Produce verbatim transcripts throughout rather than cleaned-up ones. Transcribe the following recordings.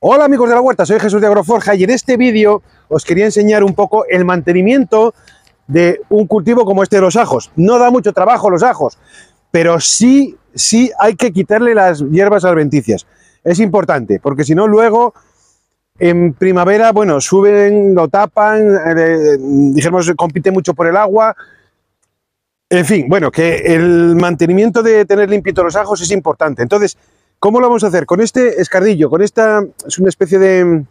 Hola amigos de la huerta, soy Jesús de Agroforja y en este vídeo os quería enseñar un poco el mantenimiento de un cultivo como este de los ajos. No da mucho trabajo los ajos, pero sí, sí hay que quitarle las hierbas adventicias. Es importante, porque si no luego en primavera, bueno, suben, lo tapan, eh, dijéramos, compite mucho por el agua. En fin, bueno, que el mantenimiento de tener limpitos los ajos es importante. Entonces, ¿cómo lo vamos a hacer? Con este escardillo, con esta, es una especie de,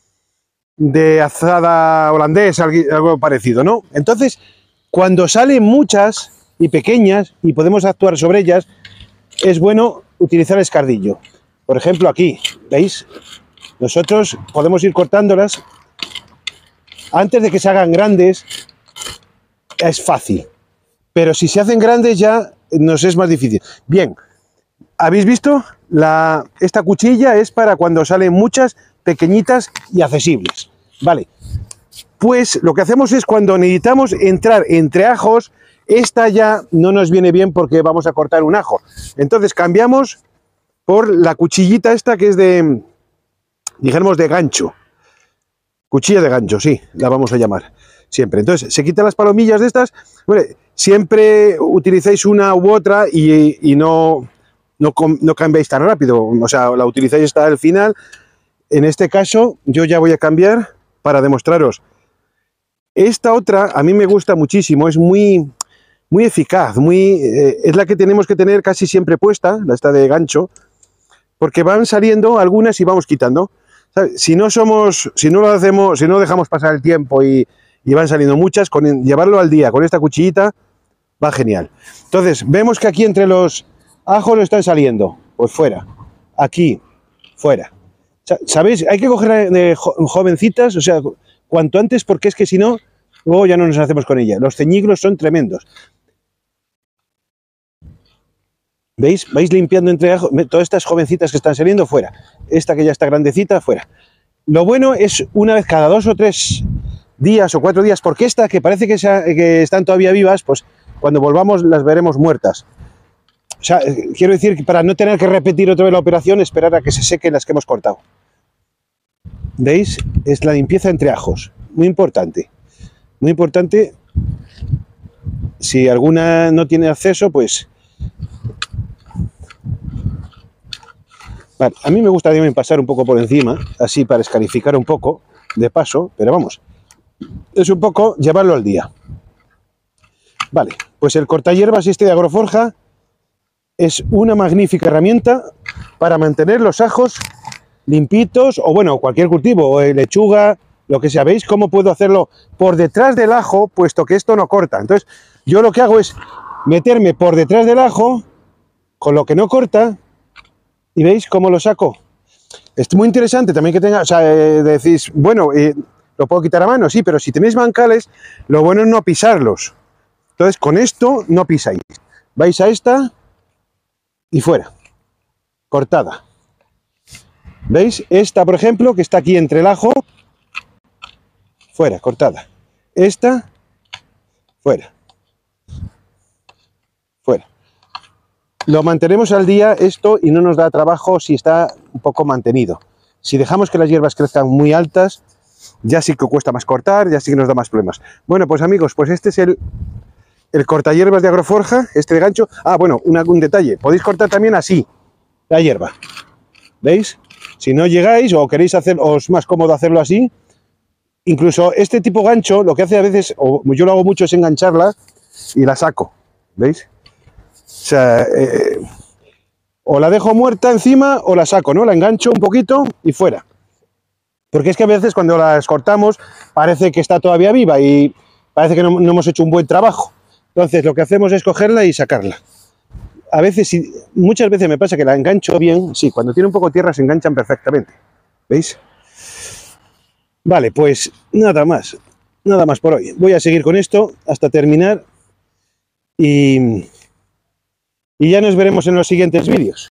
de azada holandés, algo parecido, ¿no? Entonces, cuando salen muchas y pequeñas y podemos actuar sobre ellas, es bueno utilizar el escardillo. Por ejemplo, aquí, ¿veis? Nosotros podemos ir cortándolas. Antes de que se hagan grandes, es fácil. Pero si se hacen grandes ya nos es más difícil. Bien, ¿habéis visto? La, esta cuchilla es para cuando salen muchas, pequeñitas y accesibles. Vale, pues lo que hacemos es cuando necesitamos entrar entre ajos, esta ya no nos viene bien porque vamos a cortar un ajo. Entonces cambiamos por la cuchillita esta que es de, dijéramos, de gancho. Cuchilla de gancho, sí, la vamos a llamar siempre. Entonces se quitan las palomillas de estas. Bueno, siempre utilicéis una u otra y, y no... No, no cambiéis tan rápido, o sea, la utilizáis hasta el final. En este caso, yo ya voy a cambiar para demostraros. Esta otra a mí me gusta muchísimo, es muy, muy eficaz, muy, eh, es la que tenemos que tener casi siempre puesta, la esta de gancho, porque van saliendo algunas y vamos quitando. ¿Sabes? Si no somos, si no lo hacemos, si no dejamos pasar el tiempo y, y van saliendo muchas, con llevarlo al día con esta cuchillita va genial. Entonces, vemos que aquí entre los ajos no están saliendo, pues fuera, aquí, fuera. ¿Sabéis? Hay que coger de jovencitas, o sea, cuanto antes, porque es que si no, luego ya no nos hacemos con ellas. Los ceñiglos son tremendos. ¿Veis? Vais limpiando entre ajos, todas estas jovencitas que están saliendo, fuera. Esta que ya está grandecita, fuera. Lo bueno es una vez cada dos o tres días o cuatro días, porque esta que parece que, sea, que están todavía vivas, pues cuando volvamos las veremos muertas. O sea, quiero decir que para no tener que repetir otra vez la operación, esperar a que se sequen las que hemos cortado. ¿Veis? Es la limpieza entre ajos. Muy importante. Muy importante. Si alguna no tiene acceso, pues... Vale, a mí me gusta también pasar un poco por encima, así para escarificar un poco, de paso, pero vamos. Es un poco llevarlo al día. Vale, pues el cortahierbas este de Agroforja es una magnífica herramienta para mantener los ajos limpitos, o bueno, cualquier cultivo, o lechuga, lo que sea. ¿Veis cómo puedo hacerlo por detrás del ajo, puesto que esto no corta? Entonces, yo lo que hago es meterme por detrás del ajo, con lo que no corta, y ¿veis cómo lo saco? Es muy interesante también que tenga, o sea, eh, decís, bueno, eh, lo puedo quitar a mano, sí, pero si tenéis bancales, lo bueno es no pisarlos. Entonces, con esto no pisáis. Vais a esta... y fuera, cortada. ¿Veis? Esta, por ejemplo, que está aquí entre el ajo, fuera, cortada. Esta, fuera. Fuera. Lo mantenemos al día esto y no nos da trabajo si está un poco mantenido. Si dejamos que las hierbas crezcan muy altas, ya sí que cuesta más cortar, ya sí que nos da más problemas. Bueno, pues amigos, pues este es el... el cortahierbas de Agroforja, este de gancho. Ah, bueno, un, un detalle. Podéis cortar también así la hierba. ¿Veis? Si no llegáis o queréis hacer, o es más cómodo hacerlo así, incluso este tipo gancho, lo que hace a veces, o yo lo hago mucho, es engancharla y la saco. ¿Veis? O sea, eh, o la dejo muerta encima o la saco, ¿no? La engancho un poquito y fuera. Porque es que a veces cuando las cortamos parece que está todavía viva y parece que no, no hemos hecho un buen trabajo. Entonces lo que hacemos es cogerla y sacarla. A veces, muchas veces me pasa que la engancho bien, sí, cuando tiene un poco de tierra se enganchan perfectamente. ¿Veis? Vale, pues nada más, nada más por hoy. Voy a seguir con esto hasta terminar y, y ya nos veremos en los siguientes vídeos.